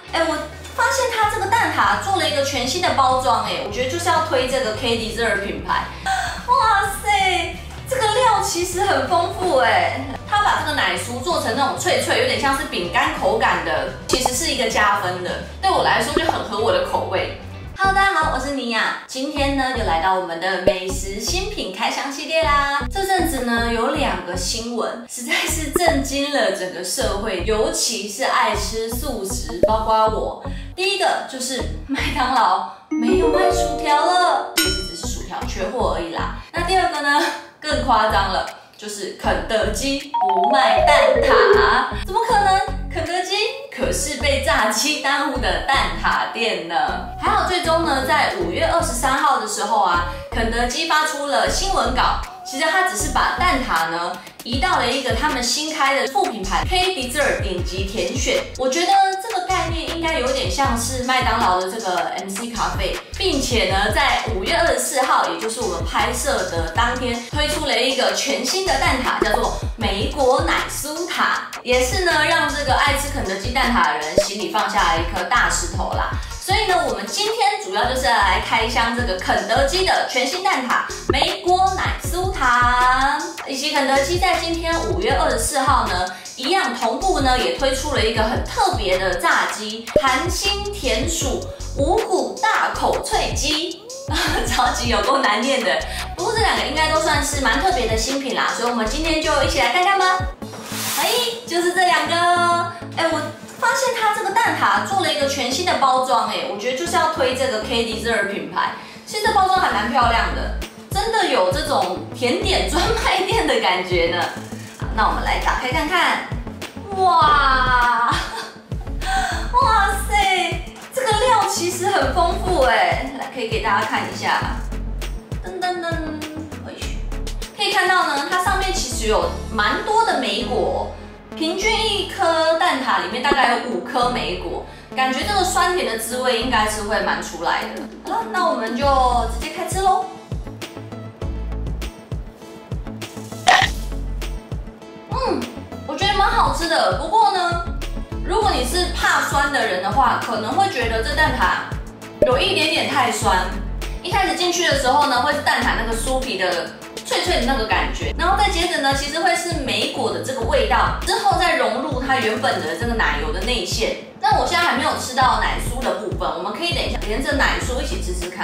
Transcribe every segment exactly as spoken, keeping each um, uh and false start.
哎，我发现它这个蛋挞做了一个全新的包装，哎，我觉得就是要推这个 K Dessert 品牌。哇塞，这个料其实很丰富哎，它把这个奶酥做成那种脆脆，有点像是饼干口感的，其实是一个加分的，对我来说就很合我的口味。Hello， 大家好，我是尼亚，今天呢又来到我们的美食新品开箱系列啦。这阵子呢有两个新闻，实在是震惊了整个社会，尤其是爱吃素食，包括我。第一个就是麦当劳没有卖薯条了，其实只是薯条缺货而已啦。那第二个呢更夸张了，就是肯德基不卖蛋挞，怎么可能？肯德基可是被炸鸡耽误的蛋挞店呢。还好最终呢，在五月二十三号的时候啊，肯德基发出了新闻稿。其实它只是把蛋挞呢移到了一个他们新开的副品牌 K Dessert 顶级甜选。我觉得这个概念应该有点像是麦当劳的这个 M C 咖啡，并且呢，在五月二十四号，也就是我们拍摄的当天，推出了一个全新的蛋挞，叫做莓果奶酥塔，也是呢让这个爱吃肯德基蛋挞的人心里放下了一颗大石头啦。所以呢，我们今天主要就是要来开箱这个肯德基的全新蛋挞莓果奶酥塔，以及肯德基在今天五月二十四号呢，一样同步呢也推出了一个很特别的炸鸡含心甜薯五谷大口脆鸡，超级有够难念的。不过这两个应该都算是蛮特别的新品啦，所以我们今天就一起来看看吧。哎，就是这两个，哎我。发现它这个蛋挞做了一个全新的包装，哎，我觉得就是要推这个 K Dessert 品牌。其实这包装还蛮漂亮的，真的有这种甜点专卖店的感觉呢。好，那我们来打开看看。哇，哇塞，这个料其实很丰富哎，来可以给大家看一下。噔噔噔，可以看到呢，它上面其实有蛮多的莓果。平均一颗蛋挞里面大概有五颗莓果，感觉这个酸甜的滋味应该是会蛮出来的。好了，那我们就直接开吃喽。嗯，我觉得蛮好吃的。不过呢，如果你是怕酸的人的话，可能会觉得这蛋挞有一点点太酸。一开始进去的时候呢，会是蛋挞那个酥皮的脆脆的那个感觉，然后再接着呢，其实会是莓果的这个味道，之后再融入它原本的这个奶油的内馅。但我现在还没有吃到奶酥的部分，我们可以等一下连着奶酥一起吃吃看。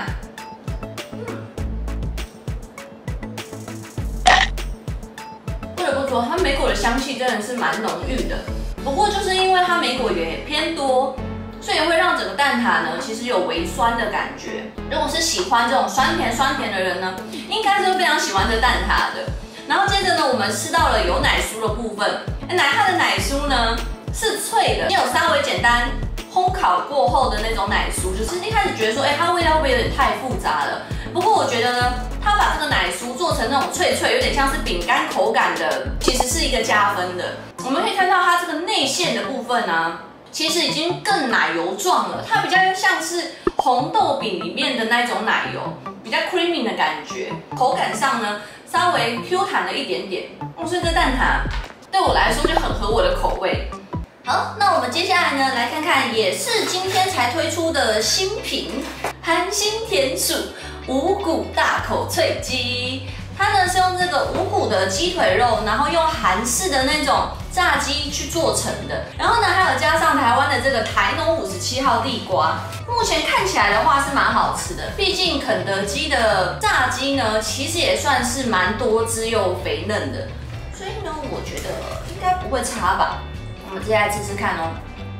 不得不说，它莓果的香气真的是蛮浓郁的，不过就是因为它莓果也偏多，所以会让整个蛋挞呢，其实有微酸的感觉。如果是喜欢这种酸甜酸甜的人呢，应该是会非常喜欢这蛋挞的。然后接着呢，我们吃到了有奶酥的部分，奶它的奶酥呢是脆的，也有稍微简单烘烤过后的那种奶酥，就是一开始觉得说，哎，它味道会不会有点太复杂了？不过我觉得呢，它把这个奶酥做成那种脆脆，有点像是饼干口感的，其实是一个加分的。我们可以看到它这个内馅的部分啊，其实已经更奶油状了，它比较像是红豆饼里面的那种奶油，比较 creamy 的感觉，口感上呢稍微 Q 弹了一点点。哦，所以这蛋挞对我来说就很合我的口味。好，那我们接下来呢来看看，也是今天才推出的新品含心甜薯五谷大口脆鸡。它呢是用这个五谷的鸡腿肉，然后用韩式的那种炸鸡去做成的，然后呢还有加上台湾的这个台农五十七号地瓜。目前看起来的话是蛮好吃的，毕竟肯德基的炸鸡呢其实也算是蛮多汁又肥嫩的，所以呢我觉得应该不会差吧。我们接下来吃吃看哦。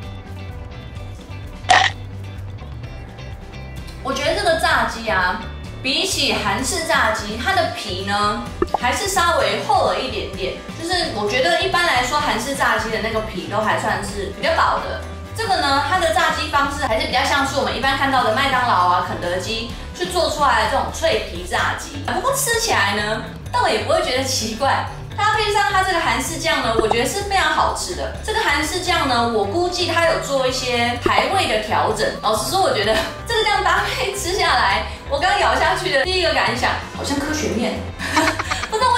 我觉得这个炸鸡啊，比起韩式炸鸡，它的皮呢还是稍微厚了一点点。就是我觉得一般来说，韩式炸鸡的那个皮都还算是比较薄的。这个呢，它的炸鸡方式还是比较像是我们一般看到的麦当劳啊、肯德基去做出来的这种脆皮炸鸡。不过吃起来呢，倒也不会觉得奇怪。搭配上它这个韩式酱呢，我觉得是非常好吃的。这个韩式酱呢，我估计它有做一些排味的调整。老实说，我觉得这个酱搭配吃下来，我刚咬下去的第一个感想，好像科学面。不知道为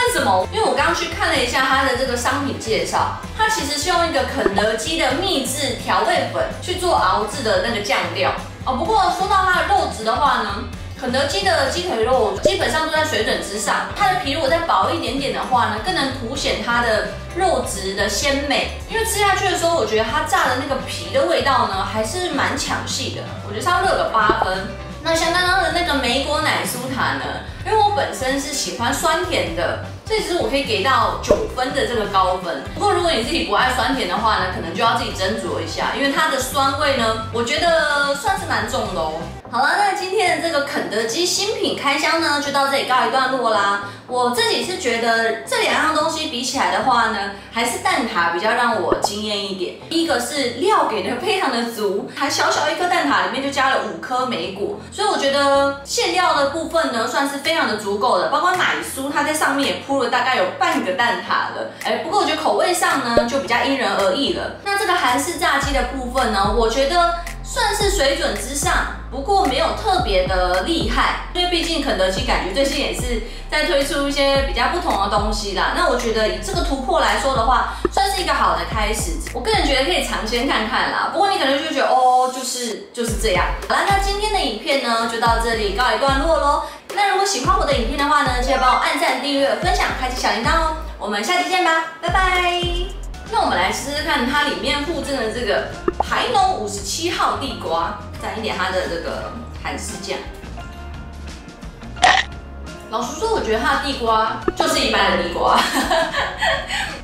为什么？因为我刚刚去看了一下它的这个商品介绍，它其实是用一个肯德基的秘制调味粉去做熬制的那个酱料哦。不过说到它的肉质的话呢，肯德基的鸡腿肉基本上都在水准之上，它的皮如果再薄一点点的话呢，更能凸显它的肉质的鲜美。因为吃下去的时候，我觉得它炸的那个皮的味道呢，还是蛮抢戏的，我觉得它热个八分。那像刚刚的那个莓果奶酥塔呢，因为我本身是喜欢酸甜的，所以其实我可以给到九分的这个高分。不过如果你自己不爱酸甜的话呢，可能就要自己斟酌一下，因为它的酸味呢，我觉得算是蛮重的哦。好了，那今天的这个肯德基新品开箱呢，就到这里告一段落啦。我自己是觉得这两样东西比起来的话呢，还是蛋挞比较让我惊艳一点。第一个是料给的非常的足，还小小一颗蛋挞里面就加了五颗莓果，所以我觉得馅料的部分呢，算是非常的足够的。包括奶酥，它在上面也铺了大概有半个蛋挞了。哎，不过我觉得口味上呢，就比较因人而异了。那这个韩式炸鸡的部分呢，我觉得算是水准之上，不过没有特别的厉害，因为毕竟肯德基感觉最近也是在推出一些比较不同的东西啦。那我觉得以这个突破来说的话，算是一个好的开始。我个人觉得可以尝鲜看看啦。不过你可能就觉得哦，就是就是这样。好啦，那今天的影片呢就到这里告一段落咯。那如果喜欢我的影片的话呢，记得帮我按赞、订阅、分享、开启小铃铛哦。我们下期见吧，拜拜。那我们来试试看它里面附赠的这个台农五十七号地瓜，蘸一点它的这个韩式酱。老实说，我觉得它的地瓜就是一般的地瓜。